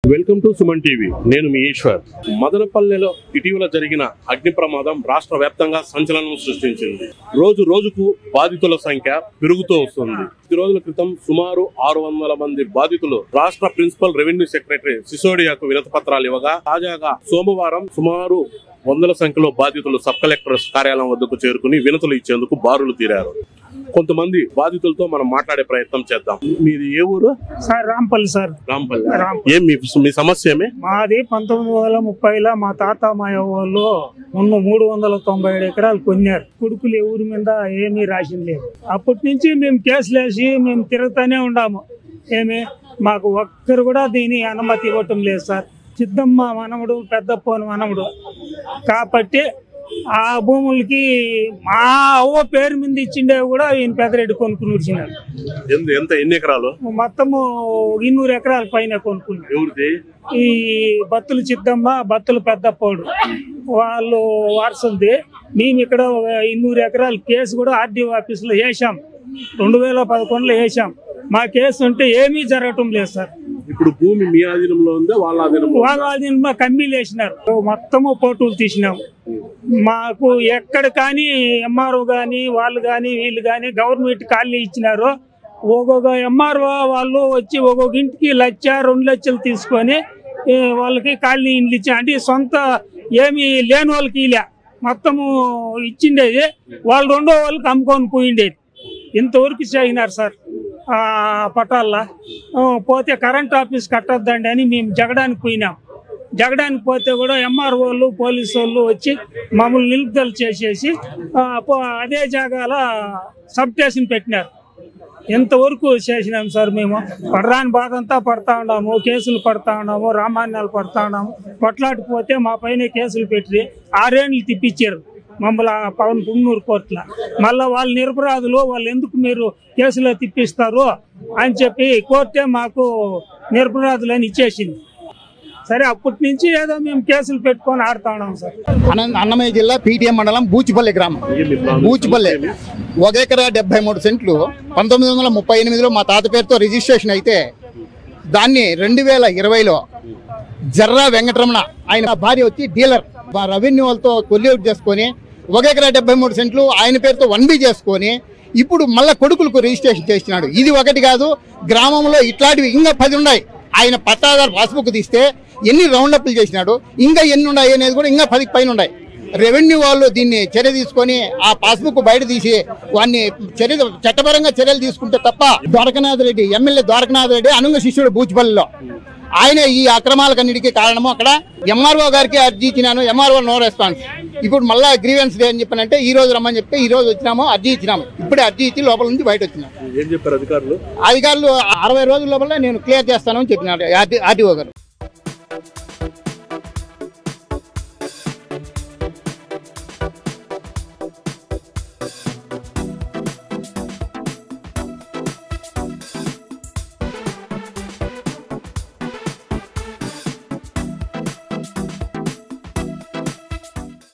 Welcome to Suman TV. నేను మీ ఈశ్వర్. మదనపల్లెలో ఇటీవల జరిగిన అగ్ని ప్రమాదం రాష్ట్ర వ్యాప్తంగా సంచలనం సృష్టించింది. రోజు రోజుకు బాధితుల సంఖ్య పెరుగుతూ వస్తుంది. 10 రోజుల క్రితం సుమారు 600 మంది బాధితులు రాష్ట్ర ప్రిన్సిపల్ రెవెన్యూ సెక్రటరీ సిసోడియాకు వినతి పత్రాలు ఇవ్వగా, తాజాగా సోమవారం సుమారు 100ల సంఖ్యలో బాధితులు సబ్ కలెక్టర్ కార్యాలయం వద్దకు చేరుకుని వినతులు ఇచ్చేందుకు బారులు తీరారు. కొంతమంది బాధితులతో మనం మాట్లాడే ప్రయత్నం చేద్దాం. మీది ఏ ఊరు? సార్ రాంపల్లి. సార్ రాంపల్లి. ఏం మీ సమస్య ఏమి? మాది 1930లో మా తాత మా వాళ్ళు 397 ఎకరాలు కొన్నారు. కొడుకులు ఎవరి మీద ఏమీ రాసింది లేదు. అప్పటి నుంచి మేము కేసులు వేసి మేము తిరుగుతూనే ఉన్నాము. మాకు ఒక్కరు కూడా దీని అనుమతి ఇవ్వటం లేదు సార్. సిద్ధమ్మ మనముడు, పెద్దప్పని మనముడు కాబట్టి ఆ భూములకి మా అవ్వ పేరు మీద ఇచ్చిండే కూడా ఈయన పెద్దరెడ్డి కొనుక్కుని వచ్చినాడు. ఎన్ని ఎకరాలు? మొత్తము 200 ఎకరాల పైన కొనుక్కున్నాడు. ఈ బత్తులు చిద్దమ్మ, బత్తులు పెద్దప్పోడు వాళ్ళు వారసులది. మేము ఇక్కడ 200 ఎకరాల కేసు కూడా ఆర్డీఓ ఆఫీసులో వేసాం. 2011లో వేసాం. మా కేసు ఉంటే ఏమీ జరగటం లేదు సార్. ఇప్పుడు భూమి మీ ఆధీనంలో ఉందా? వాళ్ళ ఆధీనంలో కమ్మీలు వేసినారు. మొత్తము ఫోటోలు తీసినాము. మాకు ఎక్కడ కానీ ఎంఆర్ఓ కానీ వాళ్ళు కానీ వీళ్ళు కానీ గవర్నమెంట్ కాలనీ ఇచ్చినారు. ఒక్కొక్క ఎంఆర్ఓ వాళ్ళు వచ్చి ఒక్కొక్క ఇంటికి 1,00,000, 2 లక్షలు తీసుకొని వాళ్ళకి కాలనీ ఇండ్లు ఇచ్చారు. అంటే సొంత ఏమి లేని వాళ్ళకి ఇలా మొత్తము ఇచ్చిండేది. వాళ్ళు రెండో వాళ్ళకి అమ్ముకొని పోయిండేది. ఇంతవరకు చేసినారు సార్. పట్టాల్లో పోతే కరెంట్ ఆఫీస్ కట్టద్దండి అని మేము జగడానికి పోయినాం. జగడానికి పోతే కూడా ఎంఆర్ఓలు, పోలీసు వాళ్ళు వచ్చి మమ్మల్ని నిలుపుదల చేసేసి అదే జాగాల సబ్ స్టేషన్ పెట్టినారు. ఎంతవరకు చేసినాం సార్. మేము పడరాని బాధ అంతా పడతా ఉన్నాము. కేసులు పడతా ఉన్నాము, రామాన్యాలు పడతా ఉన్నాము. కొట్లాడిపోతే మా పైన కేసులు పెట్టి 6 ఏళ్ళు తిప్పించారు మమ్మల్ని పవన్ పుంగనూరు కోర్టులో. మళ్ళీ వాళ్ళు నిరపరాధులు, వాళ్ళు ఎందుకు మీరు కేసులో తిప్పిస్తారు అని చెప్పి కోర్టే మాకు నిరపరాధులని ఇచ్చేసింది. సరే అప్పటి నుంచి ఏదో మేము కేసులు పెట్టుకొని ఆడుతా ఉన్నాం సార్. అన్నమయ్య జిల్లా పీటీఎం మండలం బూచిపల్లి గ్రామం. బూచిపల్లి 1 ఎకరా 73 సెంట్లు 1938లో మా తాత పేరుతో రిజిస్ట్రేషన్ అయితే దాన్ని 2020లో జర్రా వెంకటరమణ ఆయన భార్య వచ్చి డీలర్ రెవెన్యూ వాళ్ళతో కొల్యూట్ చేసుకొని 1 ఎకరా 73 సెంట్లు ఆయన పేరుతో 1B చేసుకొని ఇప్పుడు మళ్ళీ కొడుకులకు రిజిస్ట్రేషన్ చేసినాడు. ఇది ఒకటి కాదు, గ్రామంలో ఇట్లాంటివి ఇంకా 10 ఉన్నాయి. ఆయన పట్టాదారు పాస్బుక్ తీస్తే ఎన్ని రౌండప్లు చేసినాడు, ఇంకా ఎన్ని ఉన్నాయి అనేది కూడా ఇంకా 10కి పైన ఉన్నాయి. రెవెన్యూ వాళ్ళు దీన్ని చర్య తీసుకొని ఆ పాస్బుక్ బయట తీసి వాడిని చట్టపరంగా చర్యలు తీసుకుంటే తప్ప ద్వారకనాథ్ రెడ్డి, ఎమ్మెల్యే ద్వారకనాథ్ రెడ్డి అనుంగ శిష్యుడు బూచిపల్లిలో ఆయన ఈ అక్రమాలకన్నిటికీ కారణము. అక్కడ ఎంఆర్ఓ గారికి అర్జీ ఇచ్చినాను, ఎంఆర్ఓ నో రెస్పాన్స్. ఇప్పుడు మళ్ళీ గ్రీవెన్స్ డే అని చెప్పానంటే ఈ రోజు రమ్మని చెప్తే ఈ రోజు వచ్చినాము, అర్జీ ఇచ్చినాము. ఇప్పుడే అర్జీ ఇచ్చి లోపల నుంచి బయట వచ్చినాము. ఏం చెప్పారు అధికారులు? 60 రోజుల లోపల నేను క్లియర్ చేస్తానని చెప్పినారు ఆర్డీఓ గారు.